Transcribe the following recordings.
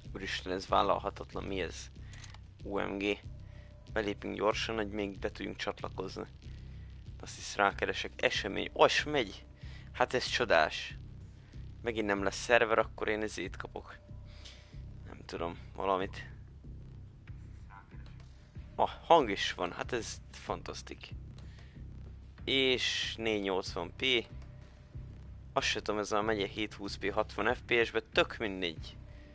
Úristen, ez vállalhatatlan, mi ez? UMG. Belépünk gyorsan, hogy még be tudjunk csatlakozni. Azt hisz rákeresek. Esemény. Os megy! Hát ez csodás. Megint nem lesz szerver, akkor én ezért kapok. Nem tudom, valamit. Hang is van, hát ez fantasztik. És 480p. Azt se tudom, ez a megye 720p 60 fps-be, tök mindegy.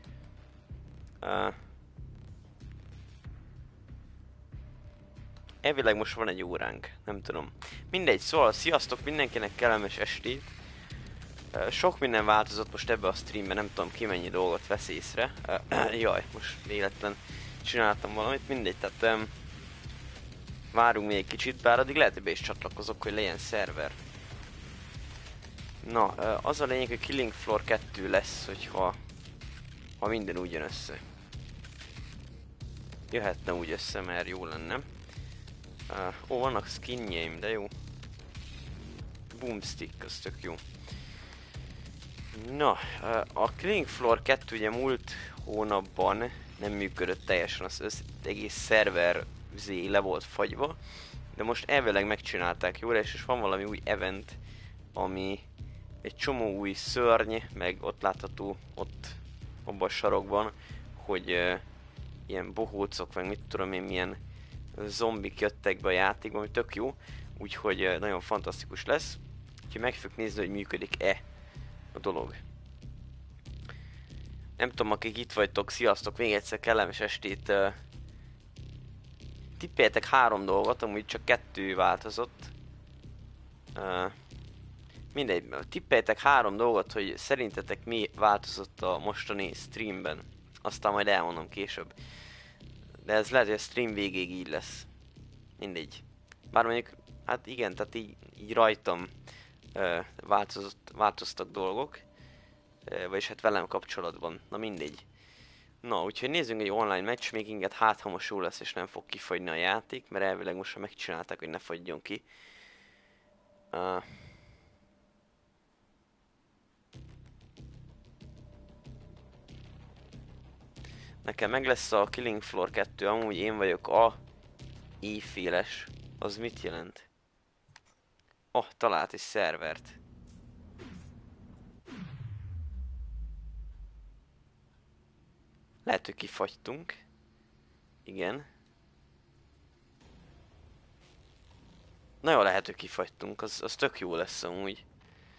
Elvileg most van egy óránk, nem tudom. Mindegy, szóval sziasztok mindenkinek, kellemes estét. Sok minden változott most ebbe a streamben, nem tudom ki mennyi dolgot vesz észre. Jaj, most véletlen csináltam valamit, mindegy, tehát várunk még egy kicsit, bár addig lehet, hogy be is csatlakozok, hogy legyen szerver. Na, az a lényeg, hogy Killing Floor 2 lesz, hogyha minden úgy jön össze. Jöhetne úgy össze, mert jó lenne. Vannak skinjeim, de jó. Boomstick, az tök jó. Na, a Killing Floor 2 ugye múlt hónapban nem működött teljesen, az egész szerver le volt fagyva. De most elvileg megcsinálták jóra, és van valami új event, ami egy csomó új szörny, meg ott látható, ott abban a sarokban, hogy ilyen bohócok, meg mit tudom én, milyen zombik jöttek be a játékba, ami tök jó, úgyhogy nagyon fantasztikus lesz. Úgyhogy meg fogjuk nézni, hogy működik-e a dolog. Nem tudom, akik itt vagytok, sziasztok, még egyszer kellemes estét. Tippeljetek 3 dolgot, amúgy csak 2 változott. Mindegy, tippeljetek 3 dolgot, hogy szerintetek mi változott a mostani streamben. Aztán majd elmondom később. De ez lehet, hogy a stream végéig így lesz. Mindegy. Bár mondjuk, hát igen, tehát így rajtam változtak dolgok. Vagyis hát velem kapcsolatban. Na mindegy. Na, úgyhogy nézzünk egy online matchmakinget, hát ha most jó lesz és nem fog kifagyni a játék, mert elvileg most megcsinálták, hogy ne fagyjon ki. Nekem meg lesz a Killing Floor 2, amúgy én vagyok a éjféles. Az mit jelent? Talált egy szervert. Lehet, hogy kifagytunk. Igen. Na jó, lehet, hogy kifagytunk, az tök jó lesz amúgy.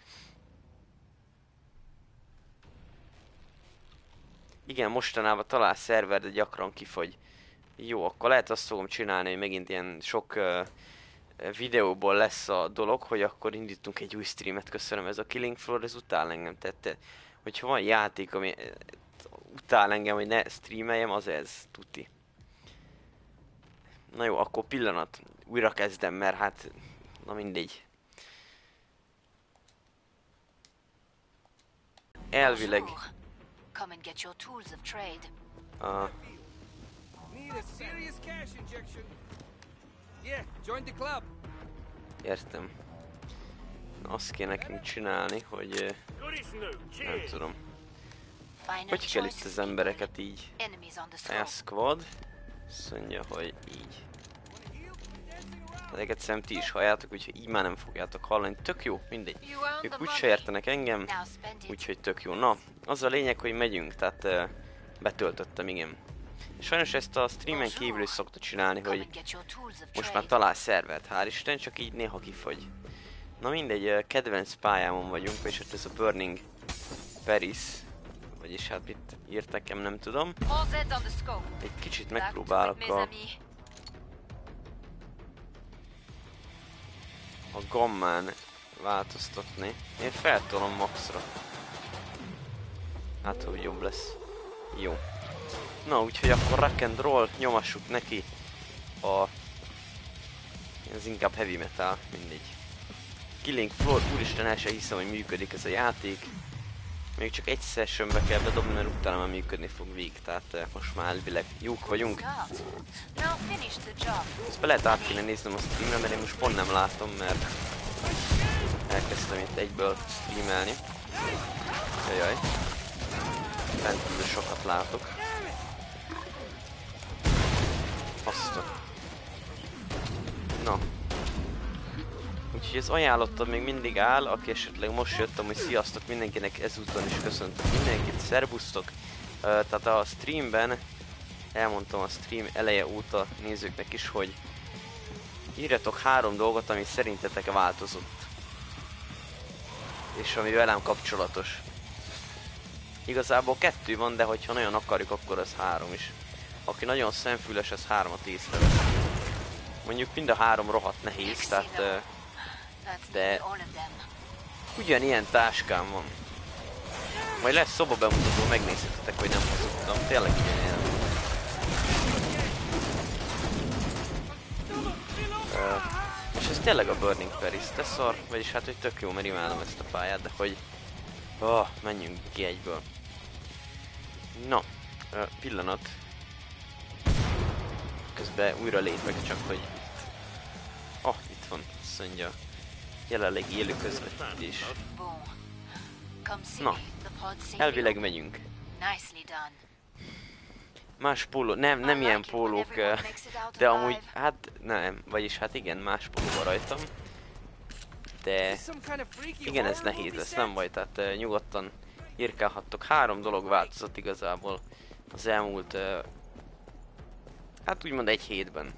Igen, mostanában talál szerver, de gyakran kifagy. Jó, akkor lehet azt fogom csinálni, hogy megint ilyen sok videóból lesz a dolog, hogy akkor indítunk egy új streamet. Köszönöm, ez a Killing Floor, ez utál engem. Tehát, hogyha van játék, ami utál engem, hogy ne streameljem, az ez, tuti. Na jó, akkor pillanat, újra kezdem, mert hát, na mindegy. Elvileg. Come and get your tools of trade. Need a serious cash injection. Yeah, join the club. Értem. Na, azt kell nekünk csinálni, hogy nem tudom. Hogy kell itt az embereket így? Squad. Azt mondja, hogy így. Ezeket szerintem ti is halljátok, úgyhogy így már nem fogjátok hallani. Tök jó, mindegy. Ők úgyse értenek engem, úgyhogy tök jó. Na, az a lényeg, hogy megyünk, tehát betöltöttem, igen. Sajnos ezt a streamen kívül is szokta csinálni, hogy most már talál szervert, hál' Isten, csak így néha kifagy. Na mindegy, kedvenc pályámon vagyunk, és hát ez a Burning Paris. Vagyis hát mit írt nekem, nem tudom. Egy kicsit megpróbálok a gammán változtatni. Én feltolom maxra. Hát, hogy jobb lesz. Jó. Na, úgyhogy akkor rock and roll, nyomassuk neki ez inkább heavy metal, mindegy. Killing Floor, úristen, el sem hiszem, hogy működik ez a játék. Még csak egy sessionbe kell bedobni, mert utána már működni fog végig, tehát most már elvileg jók vagyunk. Ezt be lehet át kéne néznem a streamre, mert én most pont nem látom, mert elkezdtem itt egyből streamelni. Jajjaj. Rendkívül sokat látok. Sziasztok! Na. Úgyhogy az ajánlottam még mindig áll, aki esetleg most jöttem, hogy sziasztok mindenkinek, ezúton is köszöntök mindenkit, szerbusztok! Tehát a streamben, elmondtam a stream eleje óta nézőknek is, hogy írjatok 3 dolgot, ami szerintetek változott. És ami velem kapcsolatos. Igazából 2 van, de hogyha nagyon akarjuk, akkor az 3 is. Aki nagyon szemfüles, az 3-at észrevesz. Mondjuk mind a 3 rohadt nehéz, tehát... de... ugyanilyen táskám van. Majd lesz szoba bemutató, megnézhetitek, hogy nem hazudtam. Tényleg ugyanilyen. És ez tényleg a Burning Paris, te szar, vagyis hát, hogy tök jó, mert imádom ezt a pályát, de hogy... menjünk ki egyből. Na, pillanat. Közben újra lépek, csak hogy... itt van, azt mondja. Jelenleg élő közvetítés. Na, elvileg megyünk. Más póló, nem ilyen pólók, de amúgy, hát nem, vagyis hát igen, más póló van rajtam. De igen, ez nehéz lesz, nem baj, tehát nyugodtan írkálhattok. 3 dolog változott igazából az elmúlt, hát úgymond egy hétben.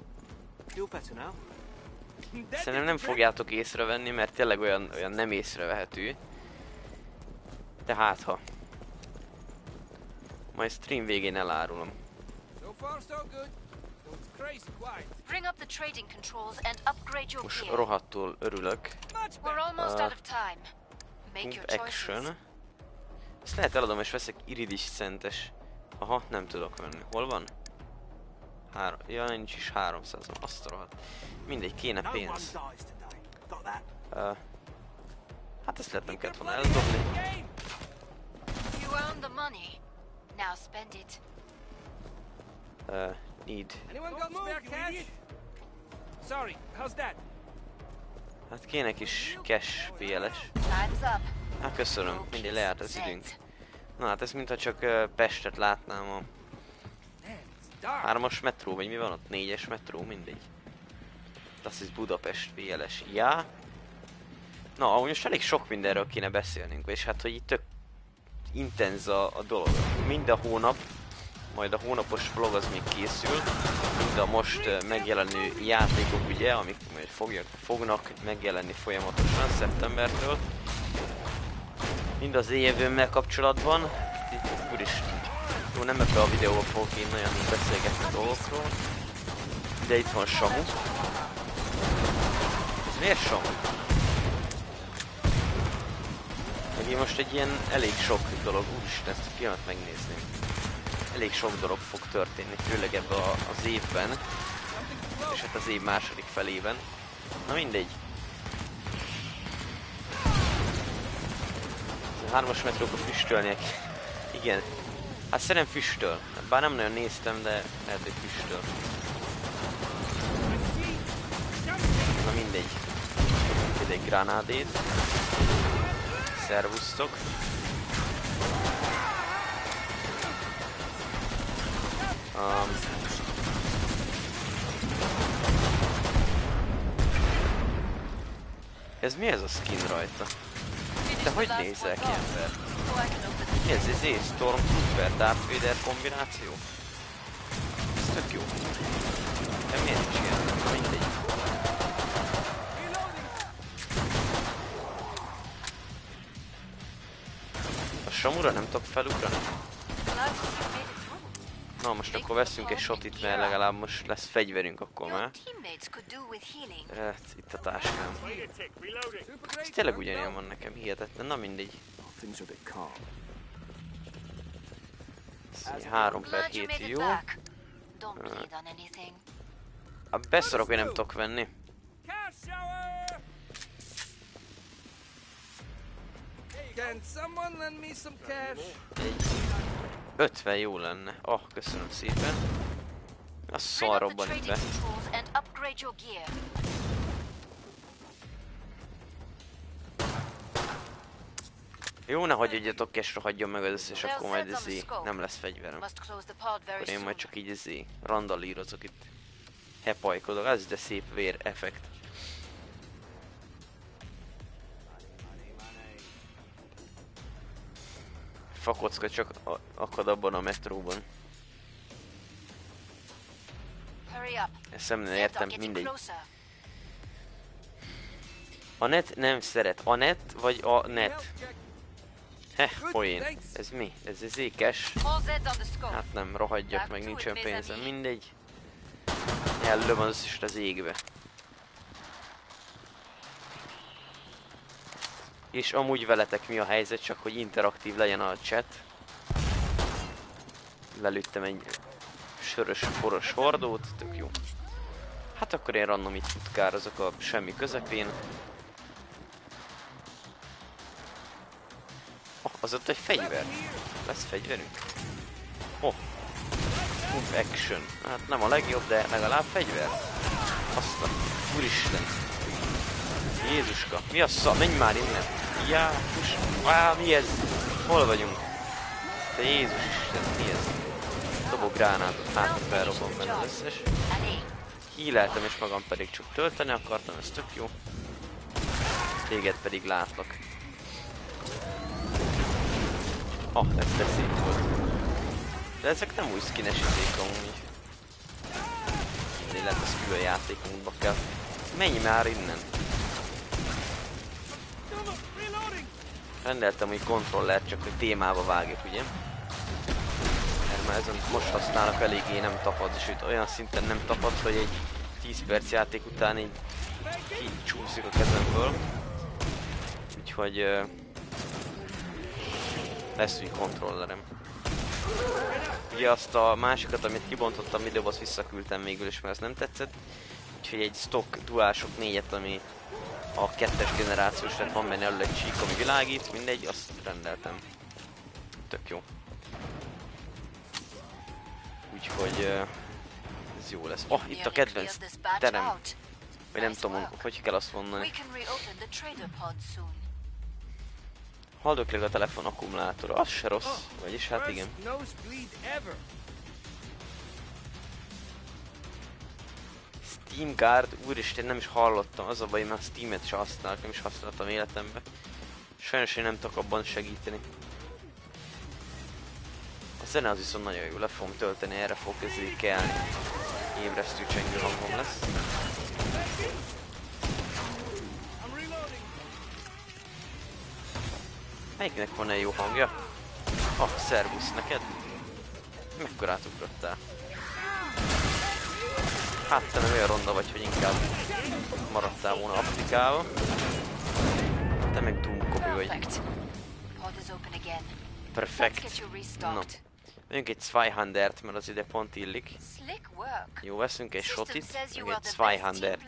Szerintem nem fogjátok észrevenni, mert tényleg olyan nem észrevehető. De hát ha. Majd stream végén elárulom. Most rohadtul örülök. Pump Action. Ezt lehet eladom és veszek iridescentes. Aha, nem tudok venni. Hol van? Ja, nincs is 300, azt a rohadt. Mindegy, kéne pénz. Hát ezt lehet nem kellett volna eldobni. Need. Hát kéne kis cash PLS. Hát köszönöm, mindig lejárt az időnk. Na hát ez mintha csak Pestet látnám a 3-as metró, vagy mi van ott? 4-es metró, mindegy. Das ist Budapest PLS. Ja. Na, ahogy most elég sok mindenről kéne beszélnünk, és hát, hogy itt tök intenz a dolog. Mind a hónap, majd a hónapos vlog az még készül. Mind a most megjelenő játékok, ugye, amik majd fognak megjelenni folyamatosan szeptembertől. Mind az éjjövőmmel kapcsolatban. Úristen. Jó, nem ebbe a videóba fogok én nagyon beszélgetni a dolgokról. De itt van Samu. Ez miért Samu? Meg én most egy ilyen elég sok dolog, úristen, ezt a filmet megnézném. Elég sok dolog fog történni, főleg ebben az évben. És hát az év második felében. Na mindegy. A 3-as metrókba füstölnek. Igen. Hát szerintem füstöl. Bár nem nagyon néztem, de lehet, hogy füstöl. Na mindegy. Itt egy granádét. Szervusztok. Ez mi ez a skin rajta? De hogy nézel ki, ember? Mi ez Stormtrooper, Darth Vader kombináció? Ez tök jó. De miért is ilyen? Na mindegy. A Samura nem tudok felugrani? Na most akkor veszünk egy shotit, mert legalább most lesz fegyverünk akkor már. Itt a táskám. Ez tényleg ugyanilyen van nekem, hihetetlen, na mindegy. 3/7 jó. Beszarok, hogy nem tudok venni. Egy 50 jó lenne. Köszönöm szépen. A szar robban itt be. Jó, ne hagyjatok, és rohadjon meg az összes, akkor majd nem lesz fegyverem. Must close the pod very Akkor én soon. majd csak így randalírozok itt. Hepajkodok, az de szép vér effekt. Fakocka csak akad abban a metróban. Hurry up. Ezt nem Zeds are értem, getting mindegy. closer. A net nem szeret. A net vagy a net? Poén. Ez mi? Ez ékes. All Zeds on the scope. Hát nem, rohadjak meg, nincsen pénzem, mindegy. Ellöm az is az égbe. És amúgy veletek mi a helyzet, csak hogy interaktív legyen a chat. Lelőttem egy sörös, poros hordót, tök jó. Hát akkor én random itt futkározok a semmi közepén. Oh, az ott egy fegyver. Lesz fegyverünk? Oh. Action. Hát nem a legjobb, de legalább fegyver. Azt a... Úristen. Jézuska. Mi a szar? Menj már innen. Jákus. Mi ez? Hol vagyunk? Te Jézus Isten, mi ez? Dobok gránátot, hát felrobban benne az összes. Híleltem és magam pedig csak tölteni akartam, ez tök jó. Téged pedig látlak. Ez de szép volt. De ezek nem új skines izék amúgy. Mindegy, lehet, ez külön játékunkba kell. Menj már innen! Rendeltem új kontrollert, csak hogy témába vágjuk, ugye? Mert már ezen most használok eléggé nem tapad, és itt olyan szinten nem tapad, hogy egy 10 perc játék után így kicsúszik a kezemből. Úgyhogy lesz új kontrollerem. Ugye azt a másikat, amit kibontottam videóba, azt visszaküldtem végül is, mert ez nem tetszett. Úgyhogy egy stock DualShock 4-et, ami a 2-es generációs lett, van benne elő egy csík, ami világít, mindegy, azt rendeltem. Tök jó. Úgyhogy ez jó lesz. Itt a kedvenc terem. Vagy nem tudom, hogy kell azt mondani. Haldoklik a telefon akkumulátora, az se rossz, vagyis hát igen. Steam Guard, úristen, nem is hallottam, az a baj, mert a Steam-et se használok, nem is használtam életemben. Sajnos én nem tudok abban segíteni. A zene az viszont nagyon jó, le fogom tölteni, erre fog ezért kelni. Ébresztő csengő hangom lesz. Melyiknek van egy jó hangja? Szervusz neked. Mekkorát ugrottál? Hát te nem olyan ronda vagy, hogy inkább maradtál volna Afrikában. Te meg Doom-kopi vagy. Perfekt. No. Vegyünk egy 200-ert, mert az ide pont illik. Jó, veszünk egy shotit, meg egy 200.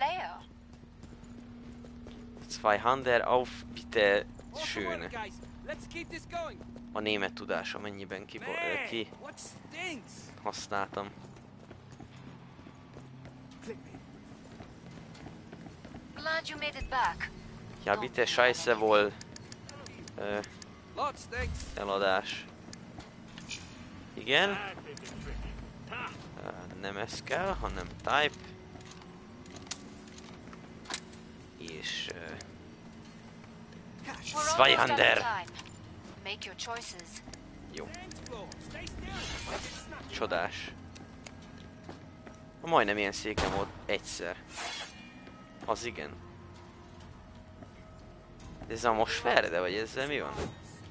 200 auf bitte schön. A német tudása mennyiben ki használtam. Ja, bitte scheiße wohl. Eladás. Igen. Nem ez kell, hanem type. És 200. Jó. Csodás. Majdnem ilyen székem volt egyszer. Az igen. Ez a most ferde, vagy ezzel mi van?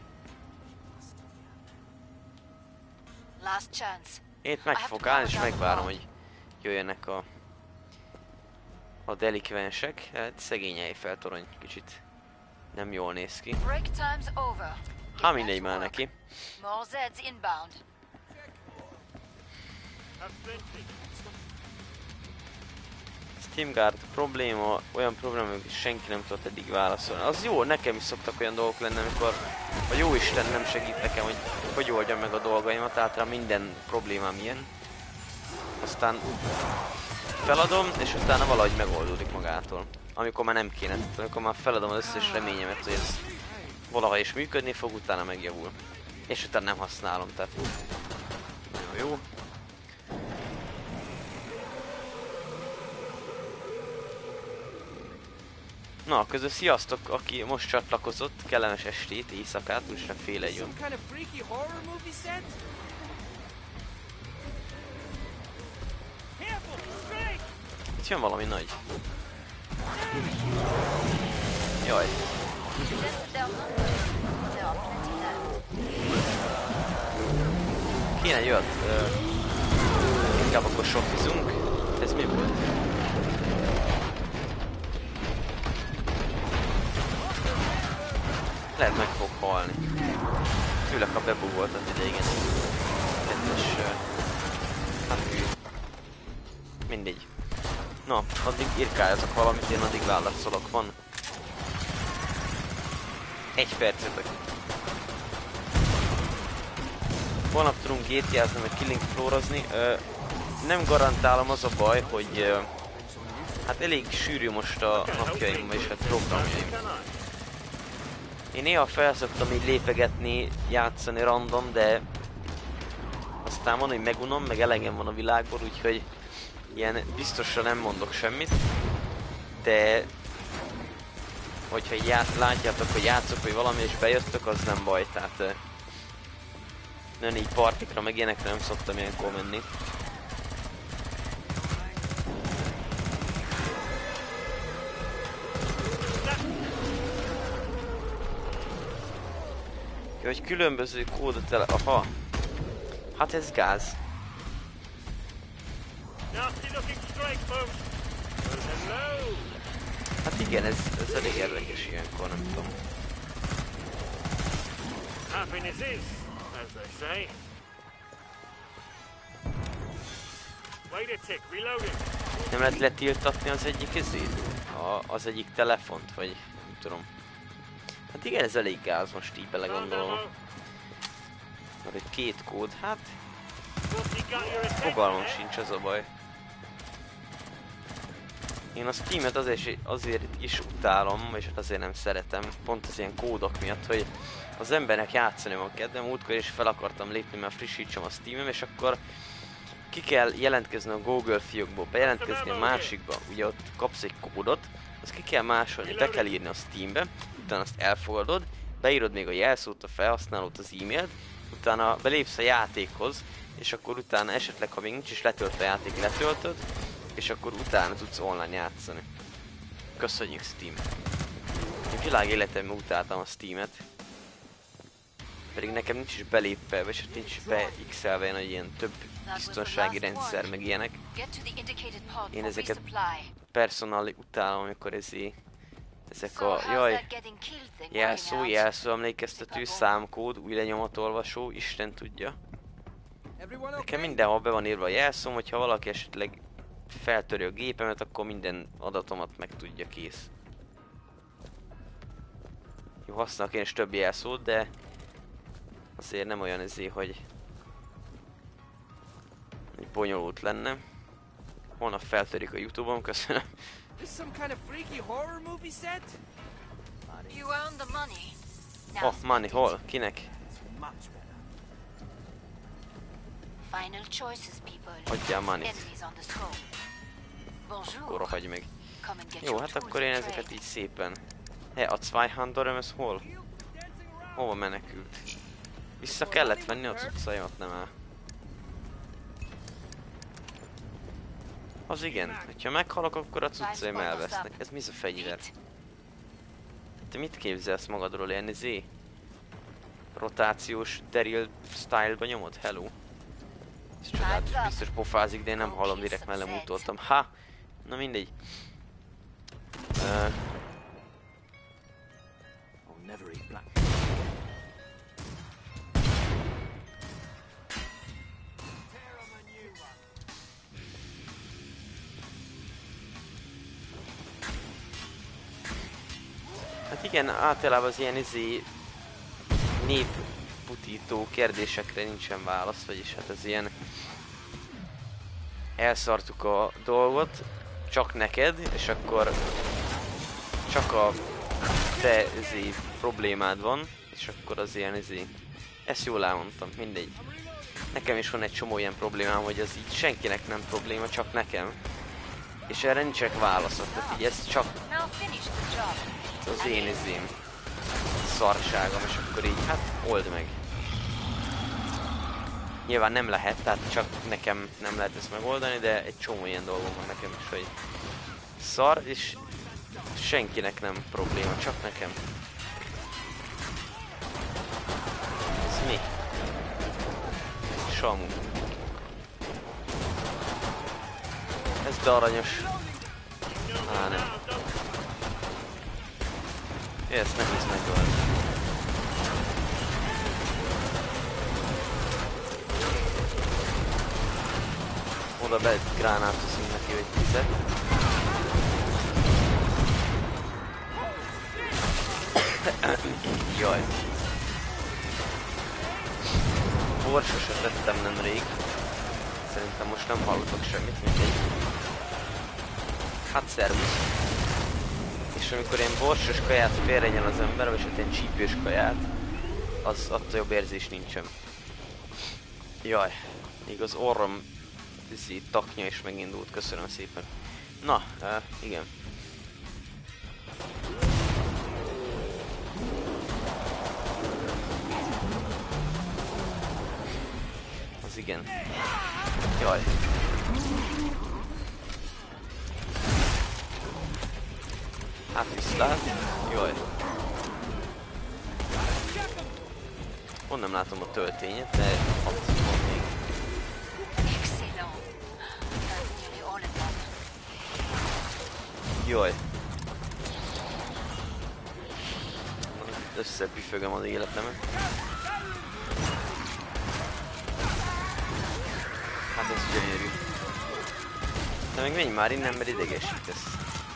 Én itt meg fogok állni, és megvárom, hogy jöjjenek a delikvensek. Hát szegény Eiffel torony kicsit nem jól néz ki. Ha mindegy már neki. Steam Guard probléma, olyan probléma, hogy senki nem tudott eddig válaszolni. Az jó, nekem is szoktak olyan dolgok lenni, amikor a jóisten nem segít nekem, hogy oldjam meg a dolgaimat, általában minden problémám ilyen. Aztán feladom, és utána valahogy megoldódik magától. Amikor már nem kéne, amikor már feladom az összes reményemet, hogy ez valaha is működni fog, utána megjavul. És utána nem használom, tehát nagyon jó. Na, közben sziasztok, aki most csatlakozott, kellemes estét, éjszakát, úgyse félegyön. Some kind of freaky horror movie set? Careful! Strike! Itt jön valami nagy. Jaj. Just there are plenty left. Kéne egy olyat, inkább akkor sokizunk. Ez mi volt? Lehet meg fog halni. Főleg ha bebugolt az idegen. Kedves... hát hű. Mindegy. Na, addig irkáljatok valamit, én addig válaszolok. Van 1 percetek. Holnap tudunk GTA-zni, meg Killing Floor-ozni. Nem garantálom, az a baj, hogy hát elég sűrű most a napjaim, és hát programjaim. Én néha felszoktam így lépegetni, játszani random, de aztán van, hogy megunom, meg elegem van a világból, úgyhogy ilyen biztosan nem mondok semmit, de hogyha így látjátok, hogy játszok, vagy valami és bejöttök, az nem baj, tehát nem így partikra, meg ilyenekre nem szoktam ilyenkor menni. Hogy különböző kódot el... Aha. Hát ez gáz. Hát igen, ez elég érdekes ilyenkor, nem tudom. Nem lehet letiltatni az egyik ezét? Az egyik telefont, vagy nem tudom. Hát igen, ez elég gáz, most így belegondolom. Mert egy 2 kód, hát... fogalmam sincs, az a baj. Én a Steam-et azért is utálom, és azért nem szeretem, pont az ilyen kódok miatt, hogy az embernek játszani van kedvem, múltkor is fel akartam lépni, mert frissítsem a Steam-em, és akkor ki kell jelentkezni a Google fiókból, bejelentkezni a másikba, ugye ott kapsz egy kódot, azt ki kell másolni, be kell írni a Steambe, utána azt elfogadod, beírod még a jelszót, a felhasználót, az e-mailt, utána belépsz a játékhoz, és akkor utána esetleg, ha még nincs is letöltve a játék, letöltöd, és akkor utána tudsz online játszani. Köszönjük Steam! Én világ életemben utáltam a Steamet. Pedig nekem nincs is belépve, vagy nincs beixelve ilyen több biztonsági rendszer, meg ilyenek. Én ezeket personally utálom, amikor ezek a... jaj... jelszó, emlékeztető, számkód, új lenyomatolvasó, Isten tudja. Nekem mindenhol be van írva a jelszóm, hogyha valaki esetleg feltöri a gépemet, akkor minden adatomat meg tudja, kész. Jó, használok én is több jelszót, de azért nem olyan hogy bonyolult lenne. Holnap feltörik a YouTube-on, köszönöm. Oh, money, hol? Kinek? Hagyjál money. Akkor hagyj meg. Jó, hát akkor én ezeket így szépen... a 200 ez hol? Hova menekült? Vissza kellett venni a cuccaimat, nem áll. Az igen, hogyha meghalok, akkor a cuccaim elvesznek. Ez mi a fegyver? Te mit képzelsz magadról, ilyen rotációs Daryl style-ba nyomod? Hello? Ez csodálatos, biztos pofázik, de én nem hallom, direkt mellem utoltam. Ha! Na mindegy. Hát igen, általában az ilyen népbutító kérdésekre nincsen válasz, vagyis hát az ilyen elszartuk a dolgot, csak neked, és akkor csak a te problémád van, és akkor az ilyen ezt jól elmondtam, mindegy. Nekem is van egy csomó ilyen problémám, hogy az így senkinek nem probléma, csak nekem. És erre nincsenek válaszok, tehát így ez csak Now finish the job. az én szarságom, és akkor így, hát old meg. Nyilván nem lehet, tehát csak nekem nem lehet ezt megoldani, de egy csomó ilyen dolgom van nekem is, hogy szar, és senkinek nem probléma, csak nekem. Ez mi? Samu. Ez de aranyos. Á, nem. Ezt nehéz megölni. Oda begránátozunk neki egy tizet. Jaj. Borsosat tettem nemrég. Szerintem most nem hallottak semmit, mindegy. Hát szervusz. És amikor ilyen borsos kaját félrenyel az ember, vagy hát ilyen csípős kaját, az attól jobb érzés nincsen. Jaj, még az orrom taknya is megindult, köszönöm szépen. Na, igen. Az igen. Jaj. Hát viszlát. Jaj. Pont nem látom a töltényet, de ott van még. Excellent. That's nearly all of them. Jaj. Összepüfögöm az életemet. Hát ez gyönyörű. De meg menj már innen, mert idegesítesz.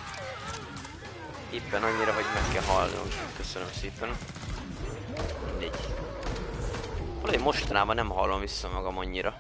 Éppen annyira, hogy meg kell halnom. Köszönöm szépen. Mindegy. Valahogy mostanában nem hallom vissza magam annyira.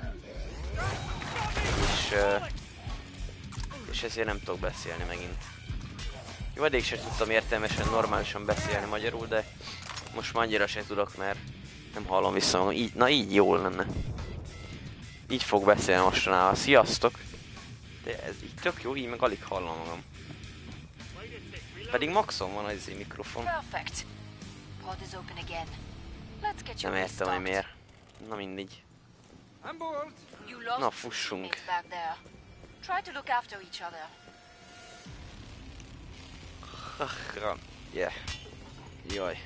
És ezért nem tudok beszélni megint. Jó, eddig sem tudtam értelmesen, normálisan beszélni magyarul, de most már annyira sem tudok, mert nem hallom vissza magam. Így, na így jól lenne. Így fog beszélni mostanában. Sziasztok! De ez így tök jó, így meg alig hallom magam. Pedig maxon van az mikrofon. Perfect. Pod is open again. Let's get you Nem értem, hogy restocked. miért. Na mindegy. I'm bored. You lost Na, your fussunk. teammates back there. Try to look after each other. Yeah. Jaj.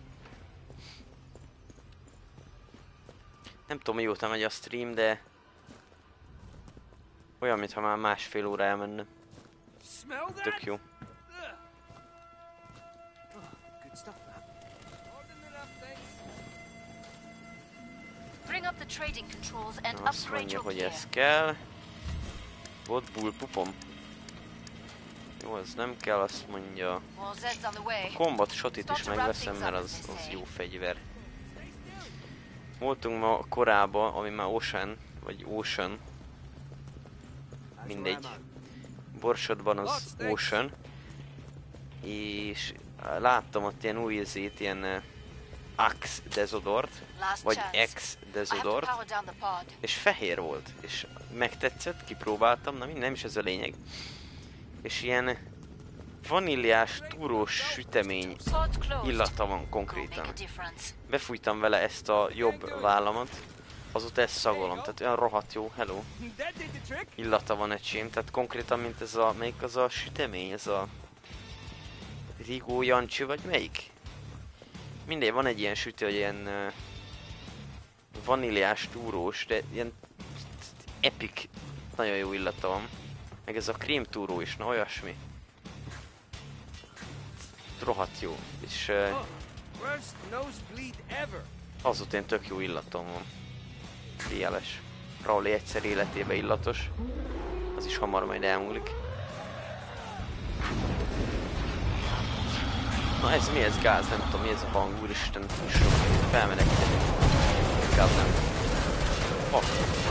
Nem tudom, mióta megy a stream, de olyan, mintha már másfél óra elmenne. Smell that? Tök jó. Good stuff, man. More than enough, thanks. Bring up the trading controls and Azt upgrade mondja, your hogy gear. ez kell. Volt bullpupom. Jó, ez nem kell, azt mondja. Well, Zed's on the way. Combat shotit is megveszem, mert az jó fegyver. Voltunk ma korábban, ami már Ocean, vagy Ocean. Mindegy. Borsodban az Ocean. És láttam ott ilyen új izét, ilyen Axe Desodort, Last vagy chance. X I have to Desodort. power down the pod. És fehér volt, és megtetszett, kipróbáltam, na nem is ez a lényeg. És ilyen vaníliás, túrós sütemény Pod's closed. illata van Go make konkrétan. a difference. Befújtam vele ezt a jobb vállamat, azóta ezt szagolom, tehát olyan rohadt jó, hello. That did the trick. Illata van egy tehát konkrétan mint ez a, melyik az a sütemény, ez a Rigó Jancsi, vagy melyik? Mindegy, van egy ilyen sütő, hogy ilyen vaníliás, túrós, de ilyen epic, nagyon jó illata van. Meg ez a krém túró is, na olyasmi. Rohadt jó, és Worst nosebleed ever. azóta én tök jó illatom van. Déles. Rowley egyszer életébe illatos. Az is hamar majd elmúlik. Na ez mi ez gáz? Nem tudom mi ez a hang, úristen. Felmenektek. Inkább nem. Oh.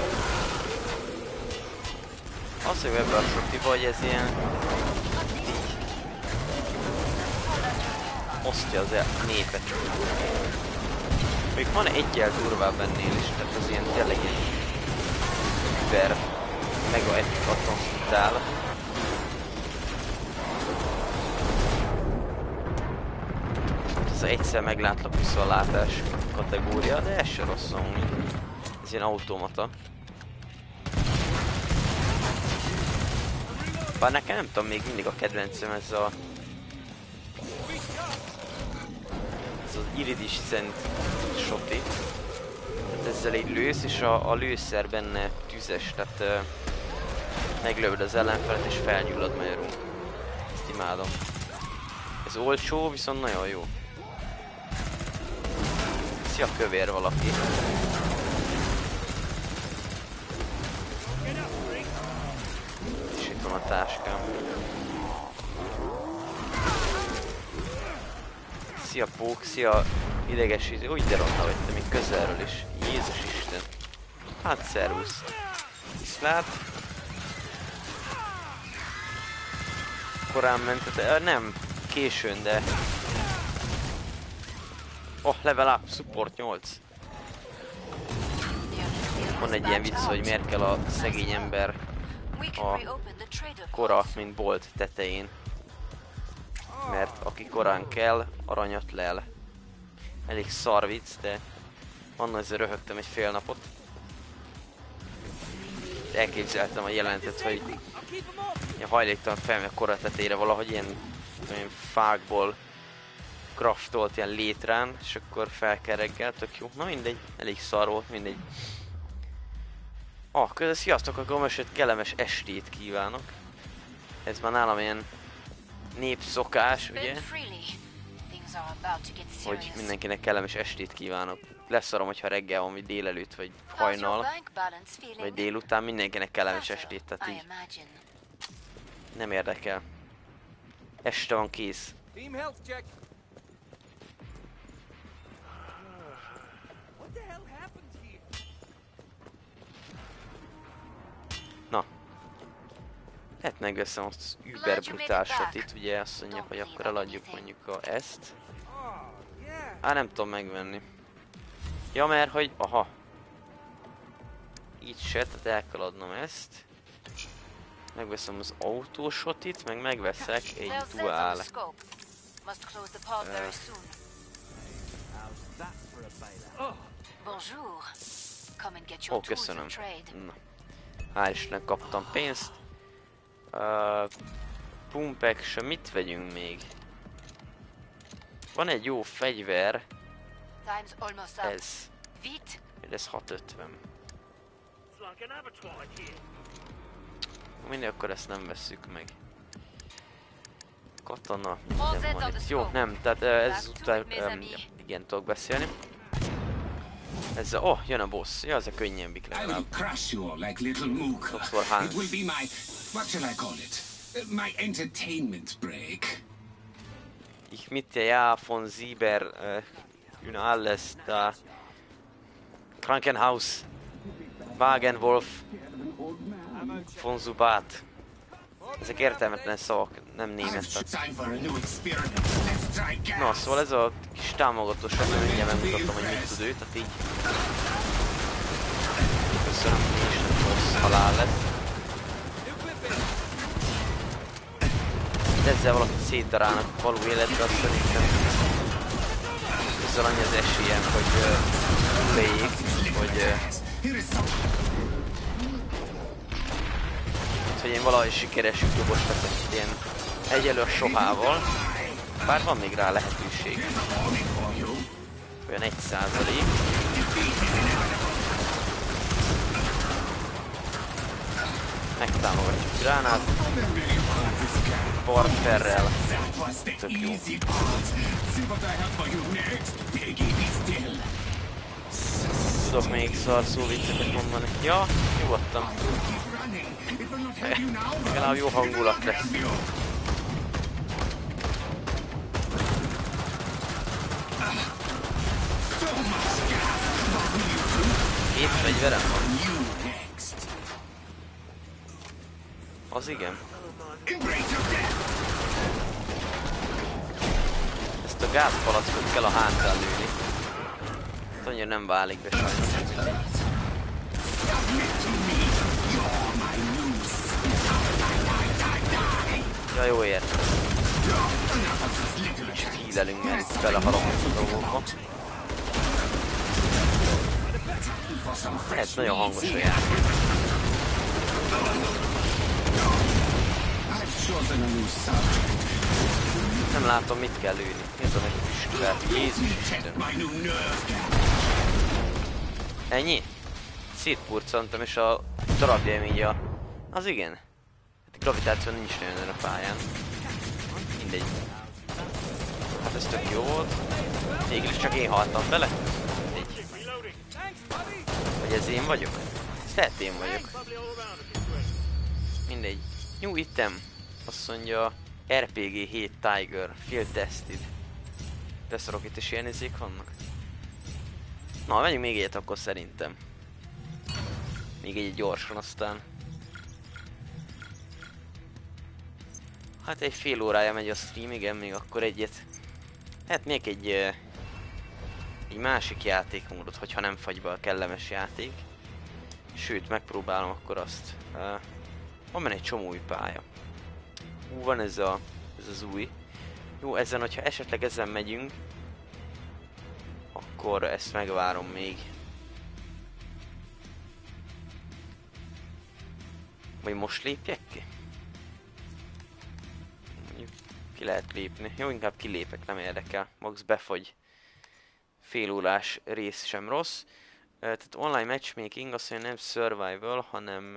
Az, hogy ebben a sotiba, hogy ez ilyen... osztja az népet. Még van egyel durvább ennél is, tehát az ilyen tényleg ilyen über mega epic atomtál. Ez egyszer meglátlak visszalátás kategória, de ez se rossz amúgy. Ez ilyen automata. Bár nekem nem tudom, még mindig a kedvencem ez a... ez az iridescent shoti. Tehát ezzel így lősz, és a lőszer benne tüzes, tehát meglövöd az ellenfelet és felgyullad magyarul. Ezt imádom. Ez olcsó, viszont nagyon jó. Szia kövér valaki. És itt van a táskám. Szia pók, szia ideges ízű. Úgy de ronda vagy te még közelről is. Jézus Isten. Hát szervusz. Viszlát. Korán ment, nem későn, de... Oh, level up, support 8. Van egy ilyen vicc, hogy miért kell a szegény ember a kora, mint bolt tetején. Mert aki korán kell, aranyat lel. Elég szar vicc, de onnan ezzel röhögtem egy fél napot. Elképzeltem a jelentet, hogy hajléktalan felmegy a kora tetejére valahogy ilyen fákból craftolt ilyen létrán, és akkor fel kell reggel, tök jó. Na mindegy, elég szar volt, mindegy. Közben sziasztok, a gombesőt kellemes estét kívánok. Ez már nálam ilyen népszokás, ugye? Hogy mindenkinek kellemes estét kívánok. Leszarom, hogyha reggel van, vagy délelőtt, vagy hajnal, vagy délután, mindenkinek kellemes estét, tehát így nem érdekel. Este van kész. Team health check. What the hell happened here? Na. Hát megveszem az über brutál shotit, ugye azt mondja, hogy akkor eladjuk mondjuk ezt. Oh, yeah. Nem tudom megvenni. Ja, mert hogy... aha. Így se, tehát el kell adnom ezt. Megveszem az autósotit, meg megveszek egy duál. Köszönöm. Na. Hál' Istennek kaptam pénzt. Pump action, mit vegyünk még? Van egy jó fegyver. Ez. Ez 650. Mindig akkor ezt nem vesszük meg. Katona, minden van itt. Jó, nem, tehát ezután igen, tudok beszélni. Ez jön a boss. Ja, ez a könnyebbik legalább. Dr. Hans. Ich mitte ja von Sieber alles da Krankenhaus Wagenwolf von Zubat. Ezek értelmetlen szavak, nem német. Na, szóval ez a kis támogatós, hogy mindjárt megmutatom, hogy mit tud ő, tehát így. Köszönöm, hogy is nem rossz halál lesz. De ezzel valakit szétdarálnak való életbe, azt szerintem ezzel annyi az esélyem, hogy túléljék, hogy én valahogy sikeres youtube-os leszek ilyen egyelő a sohával. Bár van még rá lehetőség. Olyan 1%. Megtámogatjuk gránát. Barferrel. Tök jó. Tudok még szarszó vicceket mondani. Ja, nyugodtan. Legalább jó hangulat lesz. Két fegyverem van. Az igen. Ezt ezt a gázpalackot kell a hátán lőni. Hát annyira nem válik be sajnos. Ja, jó értem. Kicsit hílelünk, mert itt belehalomott a dolgokba. Ez nagyon hangos a játék. Nem látom, mit kell lőni. Nézd meg a füstvel. Jézus Isten. Ennyi? Szétpurcantam, és a darabjaim így a... Az igen. Hát a gravitáció nincs nagyon ezen a pályán. Mindegy. Hát ez tök jó volt. Végül is csak én haltam bele. Mindegy. Vagy ez én vagyok? Ez lehet én vagyok. Mindegy. New item. Azt mondja RPG 7 Tiger. Field tested. Beszarok, itt is ilyen izék vannak. Na, menjünk még egyet akkor szerintem. Még egy gyorsan aztán. Hát egy fél órája megy a stream, igen, még akkor egyet. Hát még egy másik játékmódot, hogyha nem fagy be a kellemes játék. Sőt, megpróbálom akkor azt. Van benne egy csomó új pálya. Van ez az új. Jó, ezen, hogyha esetleg ezen megyünk, akkor ezt megvárom még. Vagy most lépjek ki? Ki lehet lépni. Jó, inkább kilépek, nem érdekel. Max befogy. Fél órás rész sem rossz. Tehát online matchmaking azt mondja, nem survival, hanem...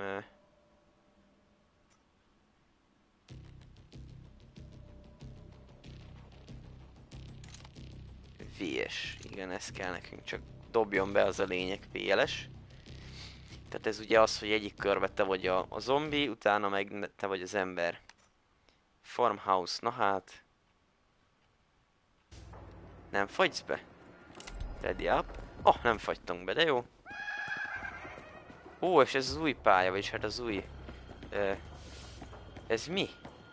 VS. Igen, ez kell nekünk, csak dobjon be, az a lényeg, PLS. Tehát ez ugye az, hogy egyik körbe te vagy a zombi, utána meg te vagy az ember. Farmhouse, na hát. Nem fagysz be? Ready up. Oh, nem fagytunk be, de jó. Ó, és ez az új pálya, vagyis hát az új... ez mi?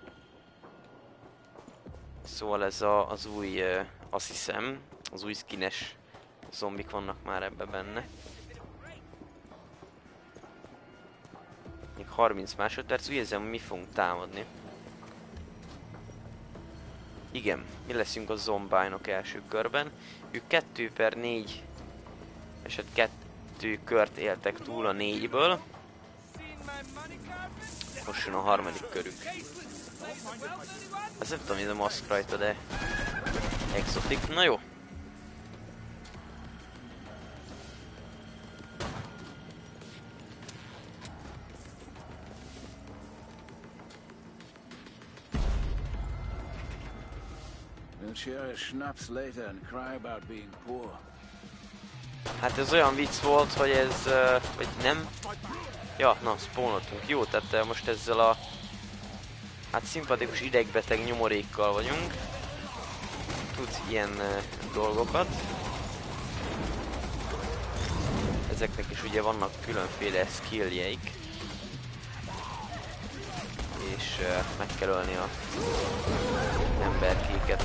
Szóval ez az új, azt hiszem, az új skines zombik vannak már ebbe benne. Még 30 másodperc, úgy érzem, mi fogunk támadni. Igen, mi leszünk a zombájnok első körben. Ők 2/4 eset 2 kört éltek túl a 4-ből. Most jön a harmadik körük. Ezt nem tudom, hogy ez a maszk rajta, de exotik. Na jó. Hát ez olyan vicc volt, hogy ez... vagy nem? Ja, na, spawnoltunk. Jó, tehát most ezzel a... hát szimpatikus idegbeteg nyomorékkal vagyunk. Tudsz ilyen dolgokat. Ezeknek is ugye vannak különféle skilljeik. És meg kell ölni a emberkéket.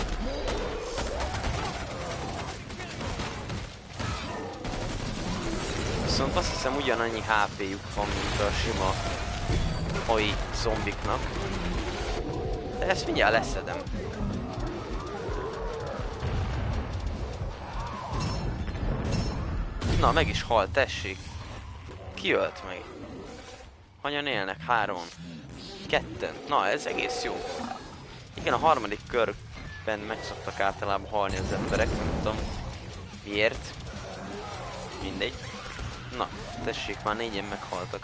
Viszont azt hiszem ugyanannyi HP-juk van, mint a sima AI zombiknak. De ezt mindjárt leszedem. Na, meg is halt, tessék. Ki ölt meg? Hanyan élnek? 3-on. 2-en. Na, ez egész jó. Igen, a harmadik körben meg szoktak általában halni az emberek, nem tudom miért. Mindegy. Na, tessék, már 4-en meghaltak.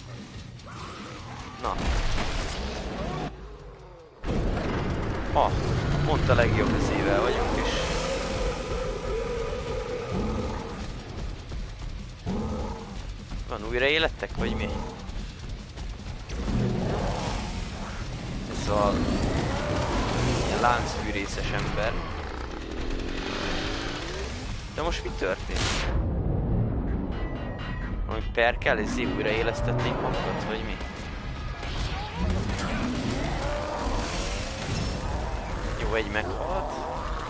Na. Pont a legjobb ezével vagyunk is. Van újra élettek, vagy mi? Ez a ilyen láncfűrészes ember. De most mi történt? Valami per kell, és újra élesztették magukat, vagy mi? Jó, egy meghalt.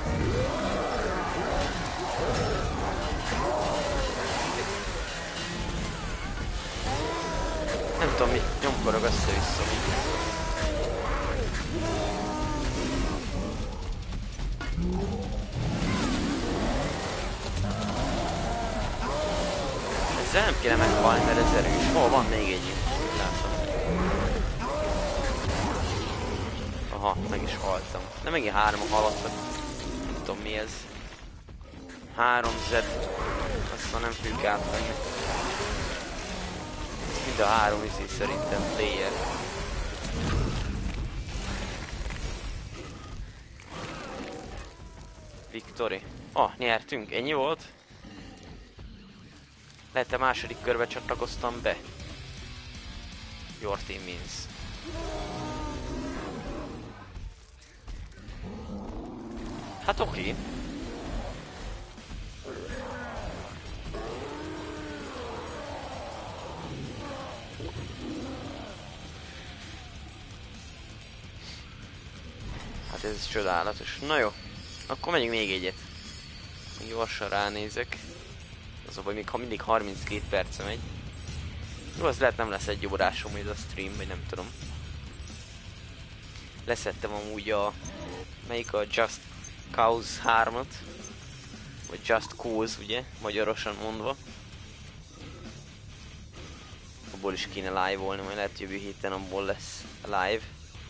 Nem tudom, mit nyomkorog össze-vissza. Ezzel nem kéne meghalni, mert ez erős. Hol van még egy? Látom. Aha, meg is haltam. De megint 3 halottak. Nem tudom mi ez. 3 Z. Azt már nem fogjuk átvenni. Ez mind a 3 izé szerintem player. Victory. Ah, nyertünk. Ennyi volt? Lehet, a második körbe csatlakoztam be. Your team wins. Hát oké. Hát ez csodálatos. Na jó. Akkor megyünk még egyet. Gyorsan ránézek. Az a baj, még ha mindig 32 perce megy. Jó, az lehet nem lesz egy órásom ez a stream, vagy nem tudom. Leszettem amúgy a... Melyik a Just Cause 3-at? Vagy Just Cause, ugye? Magyarosan mondva. Abból is kéne live-olni, majd lehet jövő héten abból lesz live.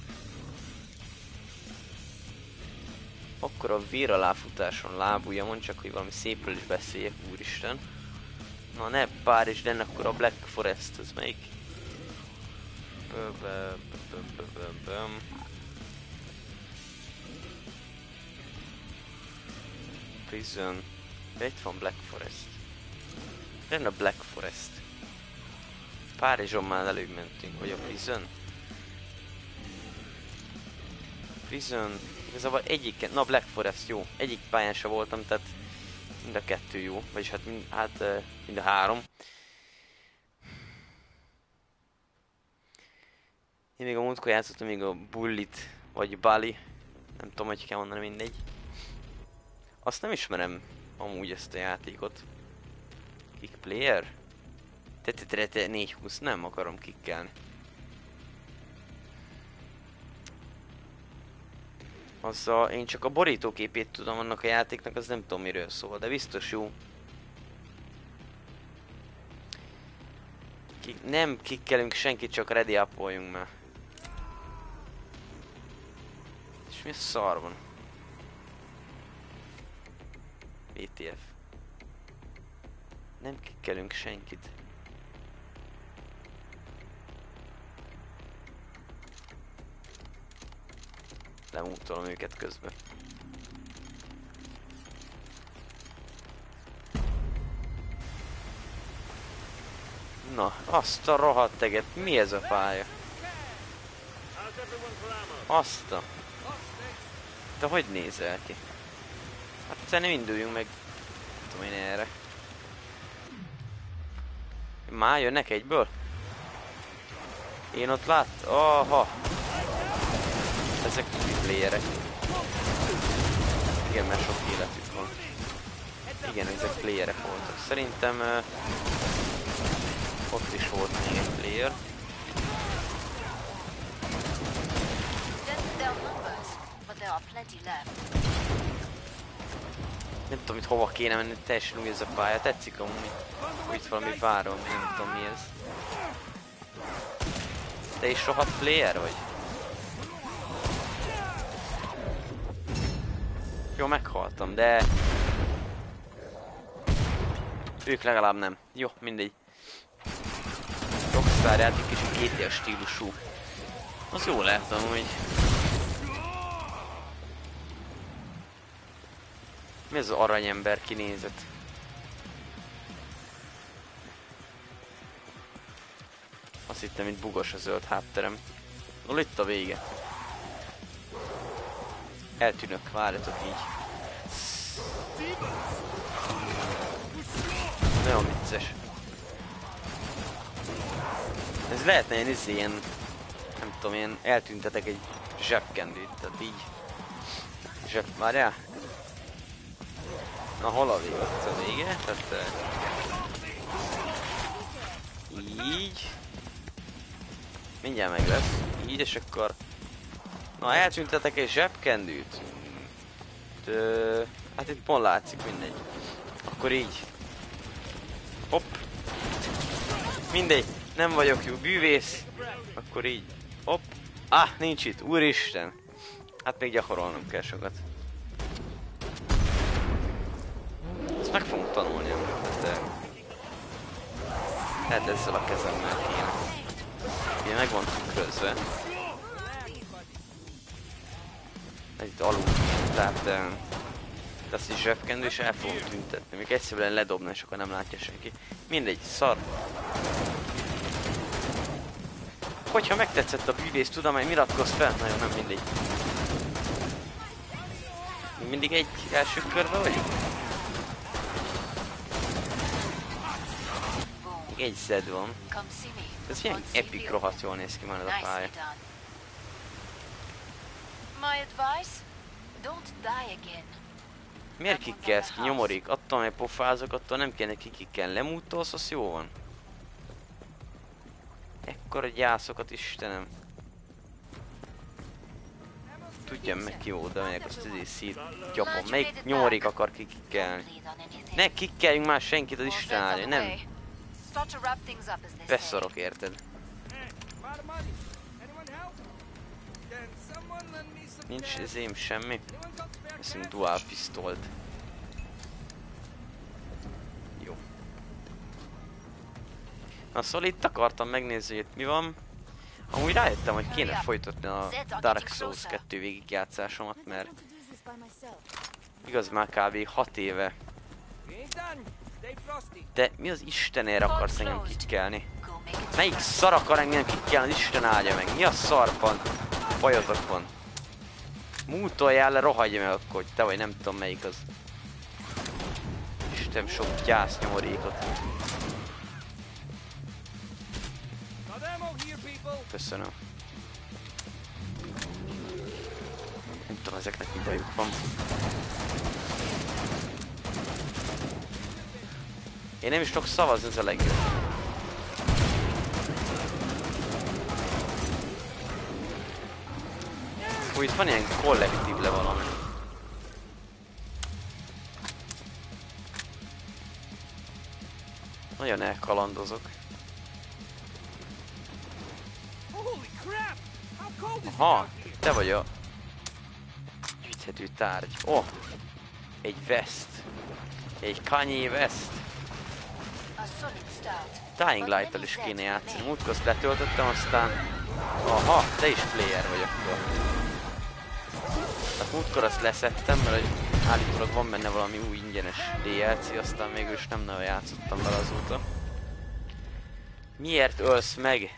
Akkor a vér aláfutáson lábujjamon, csak hogy valami szépről is beszéljek, úristen. Na ne Párizs, de akkor a Black Forest, az melyik? Prison. De itt van Black Forest. Lenne a Black Forest. Párizson már előbb mentünk, vagy a Prison? Prison... Igazából egyiket, na Black Forest jó, egyik pályán sem voltam, tehát mind a 2 jó, vagyis hát mind a 3. Én még a múltkor játszottam még a Bullit, vagy Bali, nem tudom, hogy kell mondani, mindegy. Azt nem ismerem amúgy ezt a játékot. Kick player? Te 420, nem akarom kickelni. Azzal én csak a borítóképét tudom annak a játéknak, az nem tudom miről szól, de biztos jó. Nem kikkelünk senkit, csak ready up-oljunk már. És mi a szar van? BTF. Nem kikkelünk senkit. Lemútolom őket közben. Na, azt a rohadt teget, mi ez a pálya? Azt a... De hogy nézel ki? Hát te nem induljunk meg... Tudom én erre. Már jönnek egyből? Én ott aha! Ezek playerek. Igen, mert sok életük van. Igen, ezek playerek voltak. Szerintem ott is volt még egy player. Nem tudom, itt hova kéne menni, teljesen új ez a pálya. Tetszik amúgy, hogy itt valami várom, nem tudom mi ez. Te is rohadt player vagy? Jó, meghaltam, de... Ők legalább nem. Jó, mindegy. Rockstar játék és a GTA stílusú. Az jó lehet amúgy. Mi ez az aranyember kinézet? Azt hittem, itt bugos a zöld hátterem. Hol itt a vége? Eltűnök, várjatok így. Nagyon vicces. Ez lehetne ilyen, nem tudom, ilyen eltüntetek egy zsebkendőt, tehát így. Várjál? Na hol a vége? Ott a vége? Tehát... így. Mindjárt meg lesz. Így, és akkor... Na, eltüntetek egy zsebkendőt. Hát itt pont látszik, mindegy. Akkor így. Hopp. Mindegy. Nem vagyok jó bűvész. Akkor így. Hopp. Nincs itt. Úristen. Hát még gyakorolnom kell sokat. Ezt meg fogunk tanulni, de... Hát ezzel a kezemmel kéne. Ugye meg van tükrözve. Itt alul, tehát... De azt is zsebkendő és el fogom tüntetni. Még egyszerűen ledobna és akkor nem látja senki. Mindegy, szar. Hogyha megtetszett a bűvész tudomány, iratkozz fel? Nagyon nem mindegy. Mindig egy első körbe vagyunk? Még egy zed van. Ez ilyen epic rohadt jól néz ki majd a pálya. Miért kikkelsz ki, nyomorék? Attól, amely pofázok, attól nem kéne kikikkelni. Lemútolsz, az jó van. Ekkora gyászokat, Istenem. Tudjam meg ki oda megyek, azt ezért szír gyapom. Melyik nyomorék akar kikkelni? Ne kikkeljünk már senkit, az Isten állja, nem. Beszarok, érted? Nincs ezém semmi. Veszünk dual pisztolt. Jó. Na szóval itt akartam megnézni, hogy itt mi van. Amúgy rájöttem, hogy kéne folytatni a Dark Souls 2 végigjátszásomat, mert igaz már kb. 6 éve. De mi az Istenért akarsz engem kikkelni? Melyik szar akar engem kikkelni, az Isten áldja meg? Mi a szarban? Bajotok van. Mútoljál le, rohagyj meg akkor, hogy te vagy, nem tudom melyik az. Isten sok gyász nyomorékot. Köszönöm. Nem tudom, ezeknek mi bajuk van. Én nem is tudok szavazni, ez a legjobb. Hú, itt van ilyen kollektív le valami. Nagyon elkalandozok. Aha, te vagy a gyűjthető tárgy. Oh, egy vest. Egy Kanye West. Dying Light-tal is kéne játszani. Múltkor azt letöltöttem, aztán... Aha, te is player vagy akkor. Tehát múltkor azt leszettem, mert állítólag van benne valami új ingyenes DLC, aztán mégis nem nagyon játszottam vele azóta. Miért ölsz meg?